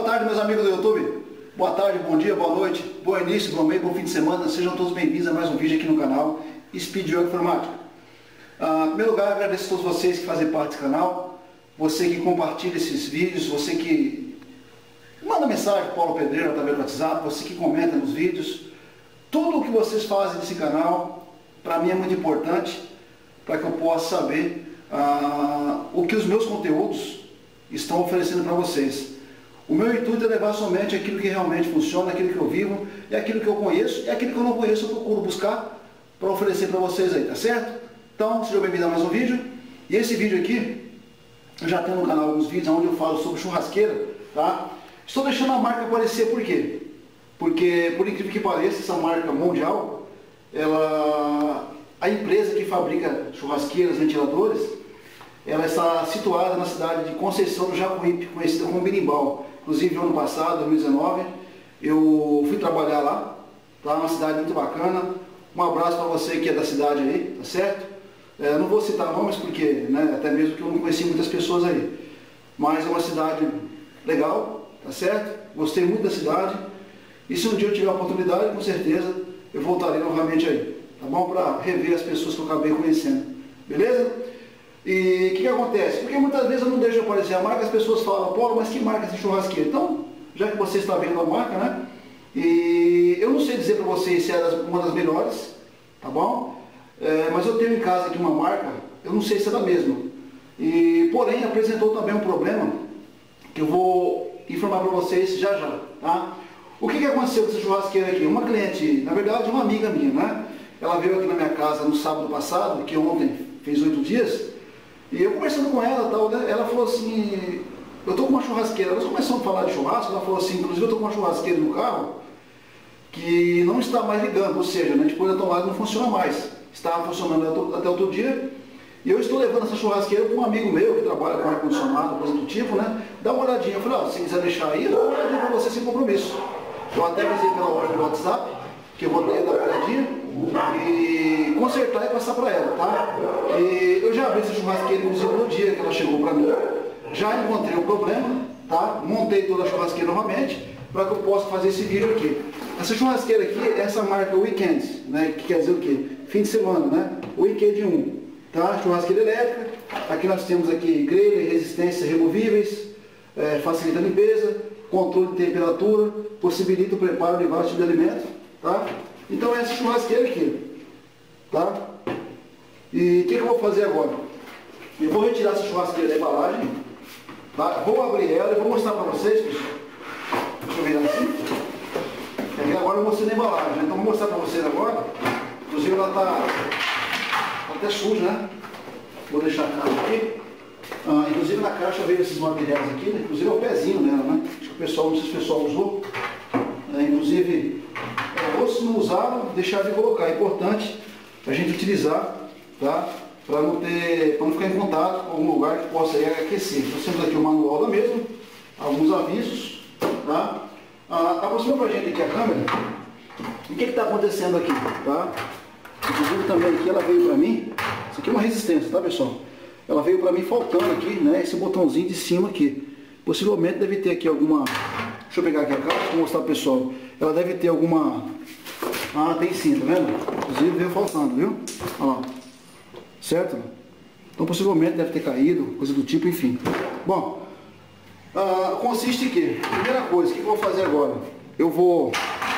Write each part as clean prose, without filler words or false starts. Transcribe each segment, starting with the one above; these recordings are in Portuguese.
tarde, meus amigos do YouTube. Boa tarde, bom dia, boa noite, bom início, bom meio, bom fim de semana. Sejam todos bem-vindos a mais um vídeo aqui no canal Speed Yoga Informática. Em primeiro lugar, agradeço a todos vocês que fazem parte desse canal, você que compartilha esses vídeos, você que manda mensagem para o Paulo Pedreira através do WhatsApp, você que comenta nos vídeos. Tudo o que vocês fazem nesse canal, para mim é muito importante, para que eu possa saber o que os meus conteúdos estão oferecendo para vocês. O meu intuito é levar somente aquilo que realmente funciona, aquilo que eu vivo, é aquilo que eu conheço, e aquilo que eu não conheço eu procuro buscar para oferecer para vocês aí, tá certo? Então, sejam bem-vindos a mais um vídeo. E esse vídeo aqui, eu já tenho no canal alguns vídeos onde eu falo sobre churrasqueira, tá? Estou deixando a marca aparecer, por quê? Porque, por incrível que pareça, essa marca mundial, a empresa que fabrica churrasqueiras, ventiladores, ela está situada na cidade de Conceição do Jacuípe, conhecida como Berimbau. Inclusive, no ano passado, 2019, eu fui trabalhar lá, tá? Uma cidade muito bacana. Um abraço para você que é da cidade aí, tá certo? Não vou citar nomes porque, né, até mesmo que eu não conheci muitas pessoas aí. Mas é uma cidade legal, tá certo? Gostei muito da cidade. E se um dia eu tiver a oportunidade, com certeza, eu voltarei novamente aí, tá bom? Para rever as pessoas que eu acabei conhecendo, beleza? E o que acontece? Porque muitas vezes eu não deixo aparecer a marca, as pessoas falam, Paulo, mas que marca é essa churrasqueira? Então, já que você está vendo a marca, né? E eu não sei dizer para vocês se é uma das melhores, tá bom? Mas eu tenho em casa aqui uma marca, eu não sei se é da mesma. E, porém, apresentou também um problema que eu vou informar para vocês já já, tá? O que aconteceu com essa churrasqueira aqui? Uma cliente, na verdade uma amiga minha, né? Ela veio aqui na minha casa no sábado passado, que ontem fez 8 dias, e eu conversando com ela, tal, né? Ela falou assim, eu tô com uma churrasqueira, nós começamos a falar de churrasco, ela falou assim, inclusive eu tô com uma churrasqueira no carro, que não está mais ligando, ou seja, né, depois da tomada não funciona mais, estava funcionando até outro dia, e eu estou levando essa churrasqueira para um amigo meu que trabalha com ar-condicionado, coisa do tipo, né? Dá uma olhadinha, eu falei, se quiser deixar aí, eu dou uma olhadinha para você sem compromisso. Eu até avisei pela ordem do WhatsApp, que eu vou dar uma olhadinha e consertar e passar para ela, tá? E eu já abri essa churrasqueira, inclusive no dia que ela chegou para mim, já encontrei o problema, tá? Montei toda a churrasqueira novamente, para que eu possa fazer esse vídeo aqui. Essa churrasqueira aqui é essa marca Weekend, né? Que quer dizer o quê? Fim de semana, né? Weekend 1, tá? Churrasqueira elétrica. Aqui nós temos aqui grelha, resistência removíveis, facilita a limpeza, controle de temperatura, possibilita o preparo de vários tipos de alimentos, tá? Então essa churrasqueira aqui, tá? E o que eu vou fazer agora? Eu vou retirar essa churrasqueira da embalagem, tá? Vou abrir ela e vou mostrar para vocês, pessoal. Deixa eu virar assim. Aqui agora eu mostrei na embalagem, né? Então vou mostrar para vocês agora. Inclusive ela tá até suja, né? Vou deixar a caixa aqui. Inclusive na caixa veio esses materiais aqui, né? Inclusive é o pezinho dela, né? Acho que o pessoal, não sei se o pessoal usou. Inclusive, ou se não usaram, deixar de colocar. É importante a gente utilizar, tá? Para não ficar em contato com algum lugar que possa aquecer. Nós temos aqui o manual da mesma, alguns avisos, tá? Aproxima pra gente aqui a câmera. O que está acontecendo aqui, tá? Inclusive também aqui ela veio para mim, isso aqui é uma resistência, tá, pessoal? Ela veio para mim faltando aqui, né, esse botãozinho de cima aqui. Possivelmente deve ter aqui alguma... Deixa eu pegar aqui a caixa para mostrar pro pessoal. Ela deve ter alguma... tem sim, tá vendo? Inclusive veio faltando, viu? Olha lá. Certo? Então possivelmente deve ter caído, coisa do tipo, enfim. Bom, consiste em quê? Primeira coisa, o que eu vou fazer agora? Eu vou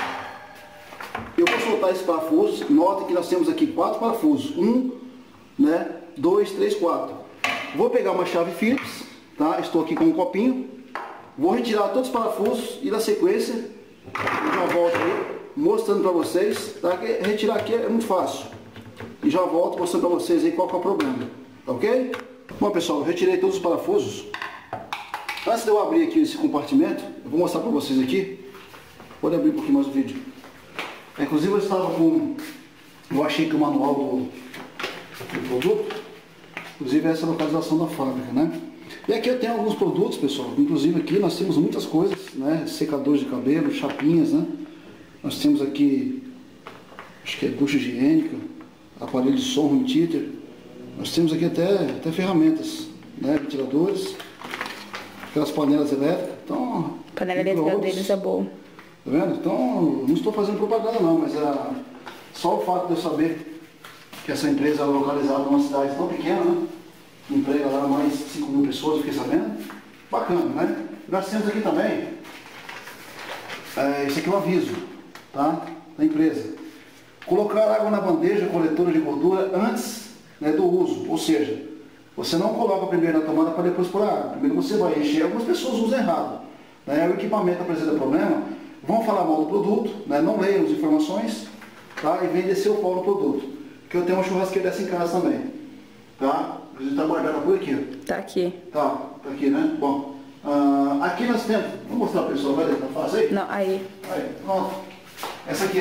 soltar esse parafuso. Note que nós temos aqui 4 parafusos. 1, né, 2, 3, 4. Vou pegar uma chave Phillips, tá? Estou aqui com um copinho. Vou retirar todos os parafusos e na sequência eu já volto aí mostrando para vocês, tá? Que retirar aqui é muito fácil. E já volto mostrando para vocês aí qual que é o problema, tá ok? Bom, pessoal, eu retirei todos os parafusos. Antes de eu abrir aqui esse compartimento, eu vou mostrar para vocês aqui. Pode abrir um pouquinho mais o vídeo. Inclusive eu achei que o manual do produto, inclusive essa é a localização da fábrica, né? E aqui eu tenho alguns produtos, pessoal. Inclusive aqui nós temos muitas coisas, né? Secadores de cabelo, chapinhas, né? Nós temos aqui, acho que é ducha higiênica, aparelho de som, home theater. Nós temos aqui até ferramentas, né? Ventiladores, aquelas panelas elétricas. Então, panela elétrica deles é boa. Tá vendo? Então, não estou fazendo propaganda não, mas só o fato de eu saber que essa empresa é localizada numa cidade tão pequena, né? Emprega lá mais de 5.000 pessoas, eu fiquei sabendo. Bacana, né? Nós temos aqui também, esse aqui é um aviso, tá? Da empresa. Colocar água na bandeja coletora de gordura antes, né, do uso. Ou seja, você não coloca primeiro na tomada para depois pôr a água. Primeiro você vai encher. Algumas pessoas usam errado, né? O equipamento apresenta problema, vão falar mal do produto, né? Não leiam as informações, tá? E vem descer o pau no produto. Porque eu tenho uma churrasqueira dessa em casa também, tá? A gente está guardando por aqui. Tá aqui. Tá aqui, né? Bom, aqui nós temos, vou mostrar para o pessoal, vai tá fácil aí? Não, aí. Aí, pronto. Essa aqui,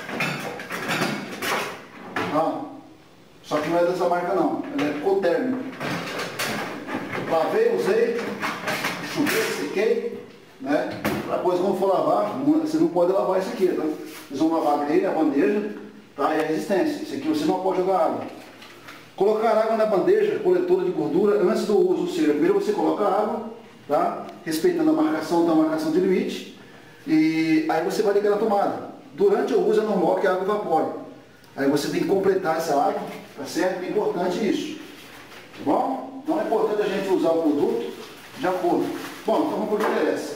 ó. Só que não é dessa marca não, ela é Coterm. Lavei, usei, chuvei, sequei, né? Depois quando for lavar, você não pode lavar isso aqui, tá? Vocês vão lavar a grelha, a bandeja, tá? E a resistência. Isso aqui você não pode jogar água. Colocar água na bandeja coletora de gordura antes do uso, ou seja, primeiro você coloca a água, tá? Respeitando a marcação, então a marcação de limite, e aí você vai ligar na tomada. Durante o uso é normal que a água evapore. Aí você tem que completar essa água, tá certo? É importante isso, tá bom? Então é importante a gente usar o produto de acordo. Bom, então vamos por que interessa.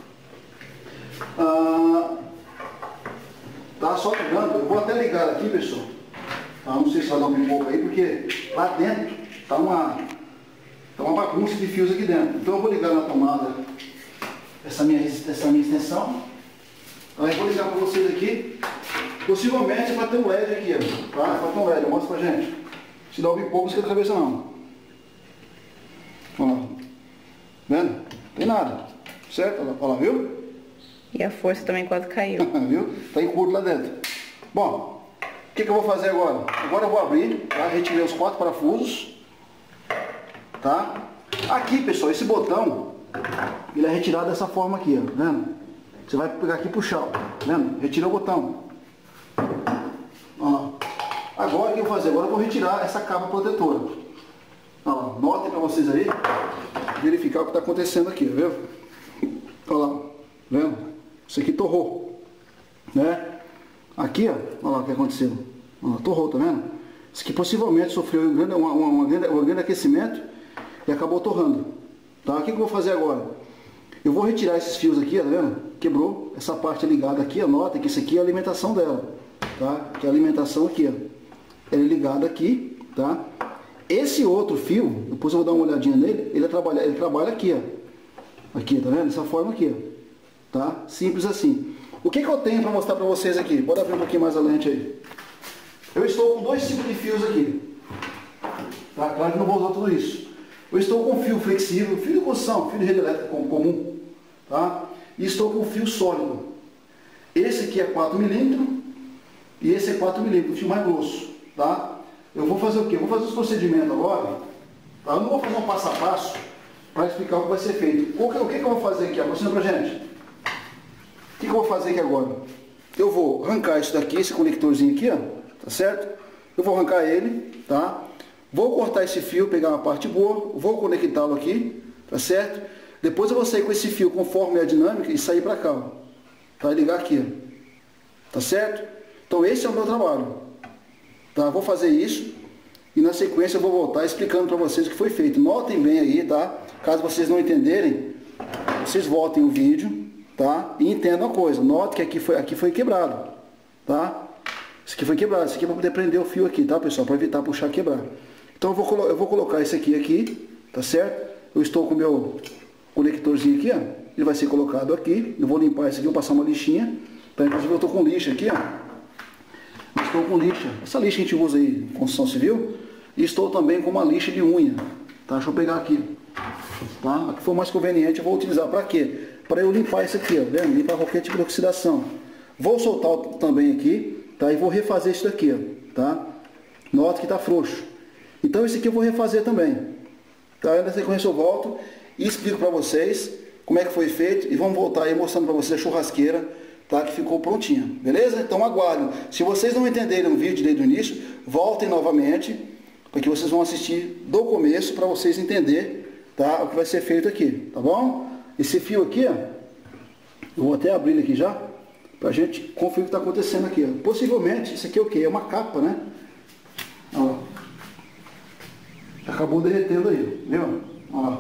Tá só ligando, eu vou até ligar aqui, pessoal. Não sei se vai dar um pouco aí, porque lá dentro tá uma bagunça de fios aqui dentro. Então eu vou ligar na tomada essa minha extensão. Então eu vou ligar para vocês aqui. Possivelmente para ter um LED aqui, tá? Para ter um LED, eu mostro pra gente. Se dá um pouco, não esquenta a cabeça não. Olha lá. Vendo? Não tem nada. Certo? Olha lá, viu? E a força também quase caiu. Viu? Tá em curto lá dentro. Bom, o que eu vou fazer agora? Agora eu vou abrir, tá? Retirei os 4 parafusos, tá? Aqui, pessoal, esse botão, ele é retirado dessa forma aqui, ó, tá vendo? Você vai pegar aqui e puxar, ó, tá vendo? Retira o botão. Ó. Agora o que eu vou fazer? Agora eu vou retirar essa capa protetora. Ó, notem para vocês aí, verificar o que está acontecendo aqui, viu? Olha lá, vendo? Isso aqui torrou, né? Aqui, ó, olha lá o que aconteceu. Olha lá, torrou, tá vendo? Isso aqui possivelmente sofreu um grande aquecimento e acabou torrando. Tá? O que eu vou fazer agora? Eu vou retirar esses fios aqui, tá vendo? Quebrou essa parte ligada aqui, anota que isso aqui é a alimentação dela, tá? Que é a alimentação aqui, ó. Ela é ligada aqui, tá? Esse outro fio, depois eu vou dar uma olhadinha nele, ele trabalha aqui, ó. Aqui, tá vendo? Dessa forma aqui, ó. Tá? Simples assim. O que eu tenho para mostrar para vocês aqui? Pode abrir um pouquinho mais a lente aí. Eu estou com 2 tipos de fios aqui. Tá? Claro que não vou usar tudo isso. Eu estou com fio flexível, fio de construção, fio de rede elétrica comum. Tá? E estou com fio sólido. Esse aqui é 4 mm e esse é 4 mm, o fio mais grosso. Tá? Eu vou fazer o quê? Eu vou fazer os procedimentos agora. Tá? Eu não vou fazer um passo a passo para explicar o que vai ser feito. O que eu vou fazer aqui? Aproxima pra gente. O que eu vou fazer aqui agora? Eu vou arrancar isso daqui, esse conectorzinho aqui, ó, tá certo? Eu vou arrancar ele, tá? Vou cortar esse fio, pegar uma parte boa, vou conectá-lo aqui, tá certo? Depois eu vou sair com esse fio conforme a dinâmica e sair para cá, ó. Vai ligar aqui, ó. Tá certo? Então esse é o meu trabalho. Tá? Vou fazer isso e na sequência eu vou voltar explicando para vocês o que foi feito. Notem bem aí, tá? Caso vocês não entenderem, vocês voltem o vídeo, tá? E entendam uma coisa. Note que aqui foi quebrado, tá? Isso aqui foi quebrado. Isso aqui é para poder prender o fio aqui, tá, pessoal? Para evitar puxar e quebrar. Então eu vou colocar esse aqui, tá certo? Eu estou com o meu conectorzinho aqui, ó. Ele vai ser colocado aqui. Eu vou limpar esse aqui, vou passar uma lixinha. Tá? Inclusive eu estou com lixa aqui, ó. Estou com lixa. Essa lixa que a gente usa aí em construção civil. E estou também com uma lixa de unha. Tá? Deixa eu pegar aqui. Tá? A que for mais conveniente eu vou utilizar para quê? Para eu limpar isso aqui, ó. Vendo? Limpar qualquer tipo de oxidação. Vou soltar também aqui, tá? E vou refazer isso daqui, ó. Tá? Nota que está frouxo. Então esse aqui eu vou refazer também. Tá? Na sequência eu volto e explico para vocês como é que foi feito. E vamos voltar aí mostrando para vocês a churrasqueira, tá? Que ficou prontinha. Beleza? Então aguardem. Se vocês não entenderem o vídeo desde o início, voltem novamente, porque vocês vão assistir do começo para vocês entenderem, tá? O que vai ser feito aqui. Tá bom? Esse fio aqui, ó. Eu vou até abrir ele aqui já, pra gente conferir o que está acontecendo aqui. Ó. Possivelmente, isso aqui é o que? É uma capa, né? Ó. Acabou derretendo aí, viu? Ó.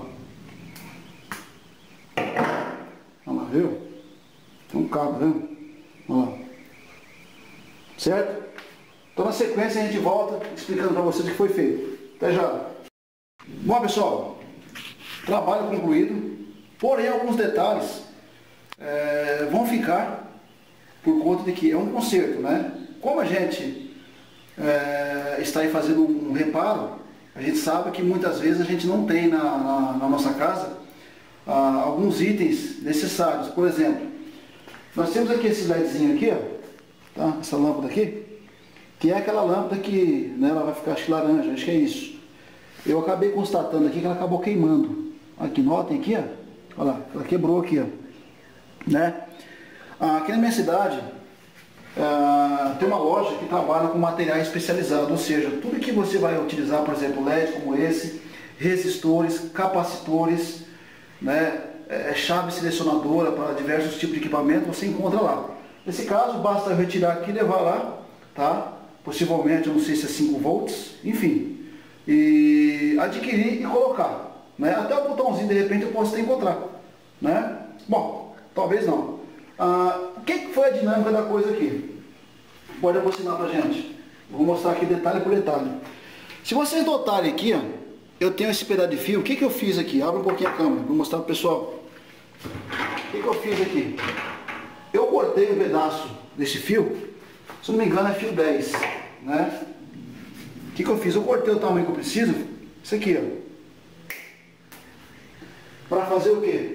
Olha lá, viu? Tem um cabo, viu? Olha lá. Certo? Então na sequência a gente volta explicando para vocês o que foi feito. Até já. Bom, pessoal, trabalho concluído, porém alguns detalhes vão ficar por conta de que é um conserto, né? Como a gente está aí fazendo um reparo, a gente sabe que muitas vezes a gente não tem na nossa casa alguns itens necessários. Por exemplo, nós temos aqui esse LEDzinho aqui, ó, tá? Essa lâmpada aqui, que é aquela lâmpada que, né, ela vai ficar, acho que laranja, acho que é isso. Eu acabei constatando aqui que ela acabou queimando. Aqui, notem aqui, ó. Olha lá, ela quebrou aqui, ó. Né? Aqui na minha cidade, tem uma loja que trabalha com materiais especializados, ou seja, tudo que você vai utilizar, por exemplo, LED como esse, resistores, capacitores, né, chave selecionadora para diversos tipos de equipamento, você encontra lá. Nesse caso, basta eu retirar aqui e levar lá, tá? Possivelmente, eu não sei se é 5 volts, enfim. E adquirir e colocar, né? Até o botãozinho de repente eu posso até encontrar, né? Bom, talvez não. O que foi a dinâmica da coisa aqui? Pode aproximar pra gente. Vou mostrar aqui detalhe por detalhe. Se vocês notarem aqui, ó, eu tenho esse pedaço de fio. O que eu fiz aqui? Abre um pouquinho a câmera, vou mostrar pro pessoal. O que eu fiz aqui? Eu cortei um pedaço desse fio, se não me engano é fio 10, né? O que eu fiz? Eu cortei o tamanho que eu preciso, isso aqui, ó. Para fazer o quê?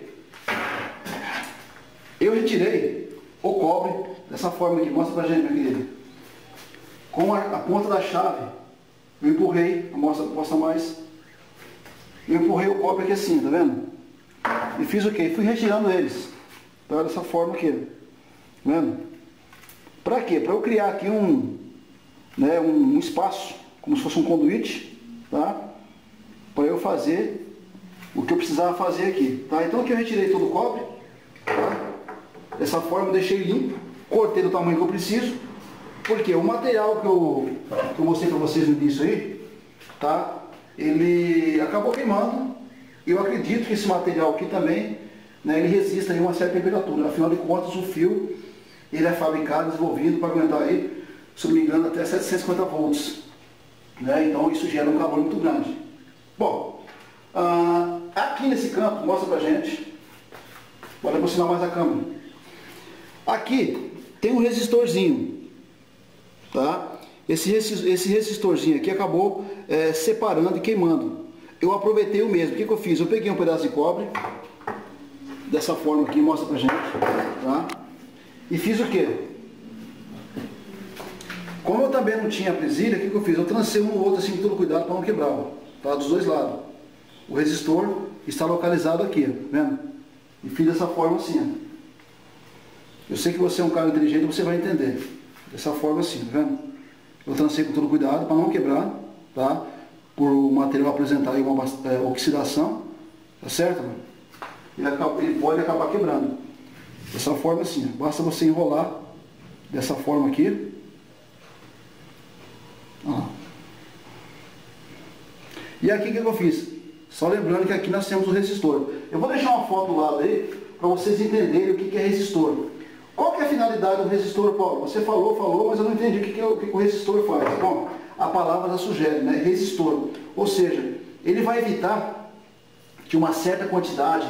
Eu retirei o cobre dessa forma aqui, mostra pra gente, meu querido. Com a ponta da chave, eu empurrei, mostra mais. Eu empurrei o cobre aqui assim, tá vendo? E fiz o quê? Fui retirando eles. Tá? Dessa forma aqui, tá vendo? Pra quê? Pra eu criar aqui um espaço, como se fosse um conduíte, tá? Para eu fazer o que eu precisava fazer aqui, tá? Então aqui eu retirei todo o cobre, tá? Dessa forma eu deixei limpo, cortei do tamanho que eu preciso, porque o material que eu mostrei para vocês no início aí, tá? Ele acabou queimando, e eu acredito que esse material aqui também, né, ele resiste a uma certa temperatura, afinal de contas o fio, ele é fabricado, desenvolvido para aguentar aí, se não me engano, até 750 volts. Né? Então isso gera um calor muito grande. Bom, aqui nesse canto, mostra pra gente, pode aproximar mais a câmera. Aqui tem um resistorzinho, tá? Esse resistorzinho aqui acabou separando e queimando. Eu aproveitei o mesmo. O que eu fiz? Eu peguei um pedaço de cobre, dessa forma aqui, mostra pra gente, tá? E fiz o quê? Como eu também não tinha presilha, o que eu fiz? Eu trancei um no outro assim com todo cuidado para não quebrar, ó, tá? Dos dois lados. O resistor está localizado aqui, ó, vendo? E fiz dessa forma assim, ó. Eu sei que você é um cara inteligente, você vai entender. Dessa forma assim, tá vendo? Eu trancei com todo cuidado para não quebrar, tá? Por o material apresentar aí uma oxidação, tá certo? Ele pode acabar quebrando. Dessa forma assim, ó. Basta você enrolar dessa forma aqui. E aqui o que eu fiz? Só lembrando que aqui nós temos o resistor. Eu vou deixar uma foto do lado aí, para vocês entenderem o que é resistor. Qual que é a finalidade do resistor, Paulo? Você falou, mas eu não entendi o que o resistor faz. Bom, a palavra já sugere, né? Resistor. Ou seja, ele vai evitar que uma certa quantidade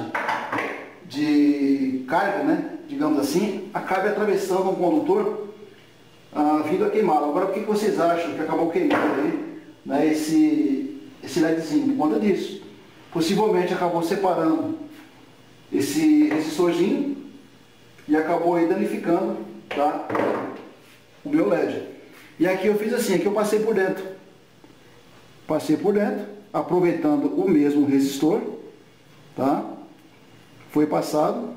de carga, né, digamos assim, acabe atravessando um condutor vindo a queimá-lo. Agora, por que vocês acham que acabou queimando aí, né, esse LEDzinho? Por conta disso. Possivelmente acabou separando esse resistorzinho e acabou aí danificando, tá, o meu LED. E aqui eu fiz assim, aqui eu passei por dentro. Passei por dentro, aproveitando o mesmo resistor, tá? Foi passado.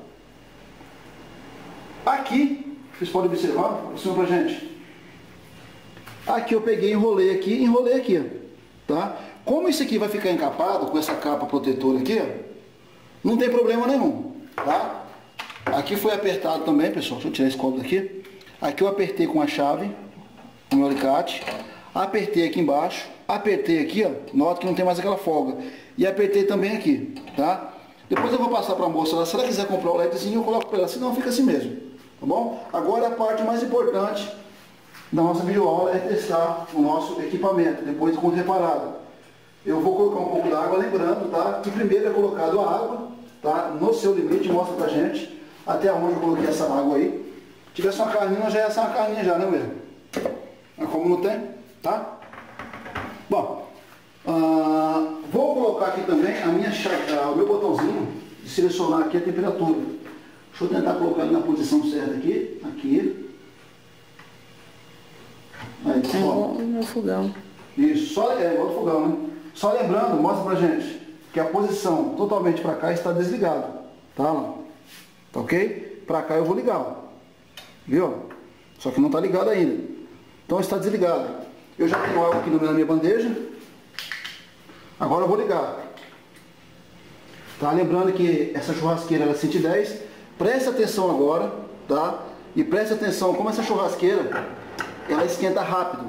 Aqui, vocês podem observar, aproxima pra gente. Aqui eu peguei, enrolei aqui, tá? Como isso aqui vai ficar encapado com essa capa protetora aqui, ó, não tem problema nenhum, tá? Aqui foi apertado também, pessoal. Deixa eu tirar esse copo daqui. Aqui eu apertei com a chave, com o meu alicate. Apertei aqui embaixo. Apertei aqui, ó. Nota que não tem mais aquela folga. E apertei também aqui, tá? Depois eu vou passar para a moça lá. Se ela quiser comprar o LEDzinho, eu coloco para ela. Senão fica assim mesmo, tá bom? Agora a parte mais importante da nossa videoaula é testar o nosso equipamento, depois de quando reparado. Eu vou colocar um pouco d'água, lembrando, tá? Que primeiro é colocado a água, tá? No seu limite, mostra pra gente até onde eu coloquei essa água aí. Se tivesse uma carninha, já ia ser uma carninha já, né, mesmo? Mas como não tem, tá? Bom, vou colocar aqui também o meu botãozinho de selecionar aqui a temperatura. Deixa eu tentar colocar ele na posição certa aqui. Aqui. Aí, igual no fogão. Isso, igual do fogão, né? Só lembrando, mostra pra gente que a posição totalmente para cá está desligada, tá? Tá ok? Para cá eu vou ligar, ó. Viu? Só que não está ligado ainda. Então está desligado. Eu já tenho água aqui na minha bandeja. Agora eu vou ligar. Tá? Lembrando que essa churrasqueira ela é 110. Preste atenção agora, tá? E preste atenção como essa churrasqueira ela esquenta rápido.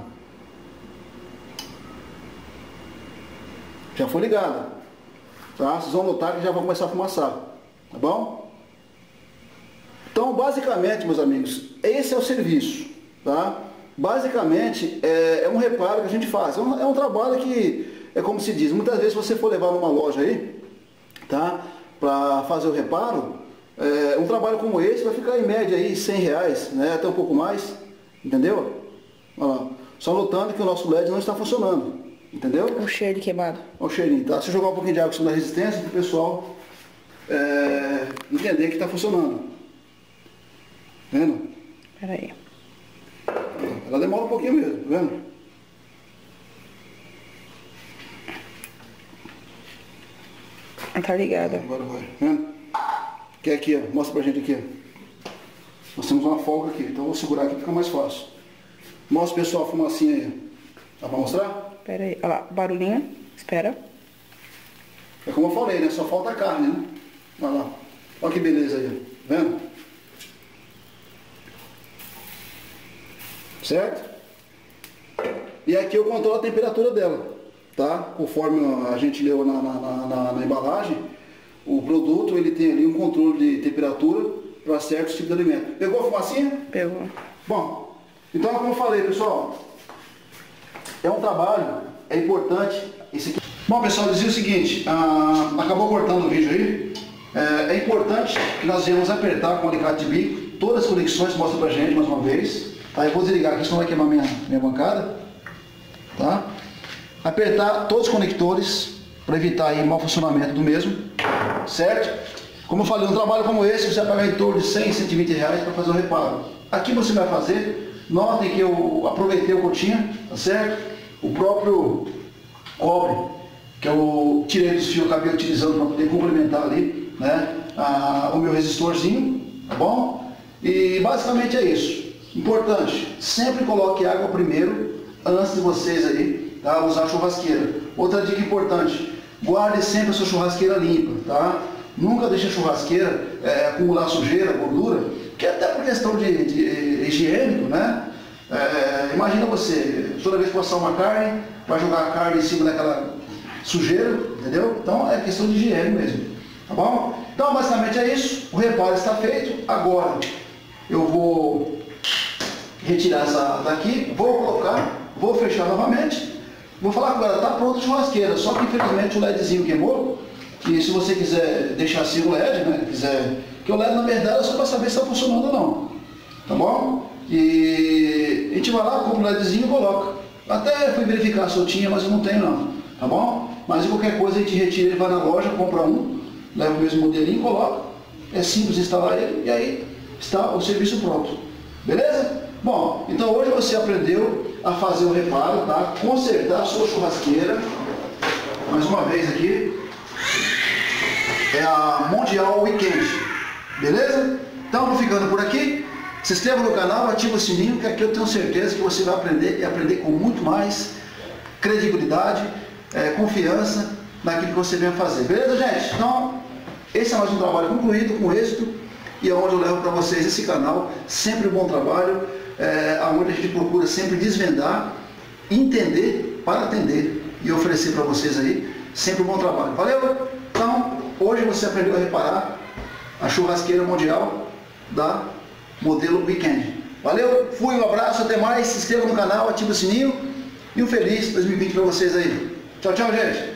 Já foi ligada, tá? Vocês vão notar que já vai começar a fumaçar, tá bom? Então, basicamente, meus amigos, esse é o serviço, tá? Basicamente, é um reparo que a gente faz. É um trabalho que, é como se diz, muitas vezes você for levar numa loja aí, tá? Para fazer o reparo, um trabalho como esse vai ficar em média aí R$100, né? Até um pouco mais, entendeu? Olha lá. Só notando que o nosso LED não está funcionando. Entendeu? O cheiro de queimado. Olha o cheirinho, tá? Se eu jogar um pouquinho de água sobre a resistência, para o pessoal entender que está funcionando. Tá vendo? Pera aí. Ela demora um pouquinho mesmo, tá vendo? Tá ligada. Agora vai, tá vendo? Que é aqui, ó. Mostra pra gente aqui, ó. Nós temos uma folga aqui, então eu vou segurar aqui para ficar mais fácil. Mostra, pessoal, a fumacinha aí. Dá pra mostrar? Pera aí, olha lá, barulhinho, espera. É como eu falei, né? Só falta a carne, né? Olha lá. Olha que beleza aí, ó. Vendo? Certo? E aqui eu controlo a temperatura dela, tá? Conforme a gente leu na embalagem, o produto ele tem ali um controle de temperatura para certos tipos de alimento. Pegou a fumacinha? Pegou. Bom, então como eu falei, pessoal, é um trabalho, é importante. Esse aqui. Bom, pessoal, dizia o seguinte, acabou cortando o vídeo aí. É importante que nós viemos apertar com o alicate de bico todas as conexões, mostra pra gente mais uma vez. Tá? Eu vou desligar aqui, senão vai queimar minha bancada. Tá? Apertar todos os conectores para evitar aí mau funcionamento do mesmo. Certo? Como eu falei, um trabalho como esse você vai pagar em torno de R$100, R$120 para fazer o reparo. Aqui você vai fazer, notem que eu aproveitei o que eu tinha, tá certo? O próprio cobre, que eu tirei dos fios, eu acabei utilizando para poder complementar ali, né? O meu resistorzinho, tá bom? E basicamente é isso. Importante, sempre coloque água primeiro, antes de vocês aí, tá? Usar a churrasqueira. Outra dica importante, guarde sempre a sua churrasqueira limpa, tá? Nunca deixe a churrasqueira acumular sujeira, gordura, que até por questão de higiênico, né? Imagina você, toda vez que passar uma carne, vai jogar a carne em cima daquela sujeira, entendeu? Então é questão de higiene mesmo, tá bom? Então basicamente é isso, o reparo está feito. Agora eu vou retirar essa daqui, vou colocar, vou fechar novamente. Vou falar agora, tá pronto a churrasqueira, só que infelizmente o LEDzinho queimou. E se você quiser deixar assim o LED, né? Que o LED na verdade é só para saber se está funcionando ou não, tá bom? E a gente vai lá, compra o LEDzinho e coloca. Até fui verificar se eu tinha, mas eu não tenho não, tá bom? Mas qualquer coisa a gente retira, ele vai na loja, compra um, leva o mesmo modelinho e coloca. É simples instalar ele e aí está o serviço pronto. Beleza? Bom, então hoje você aprendeu a fazer o reparo, tá? Consertar a sua churrasqueira. Mais uma vez aqui. É a Mundial Weekend. Beleza? Então vou ficando por aqui. Se inscreva no canal, ativa o sininho, que aqui eu tenho certeza que você vai aprender e aprender com muito mais credibilidade, confiança naquilo que você vem fazer. Beleza, gente? Então, esse é mais um trabalho concluído, com êxito. e é onde eu levo para vocês esse canal, sempre um bom trabalho, onde a gente procura sempre desvendar, entender para atender e oferecer para vocês aí sempre um bom trabalho. Valeu? Então, hoje você aprendeu a reparar a churrasqueira mundial da modelo Weekend. Valeu? Fui, um abraço, até mais, se inscreva no canal, ative o sininho e um feliz 2020 para vocês aí. Tchau, tchau, gente!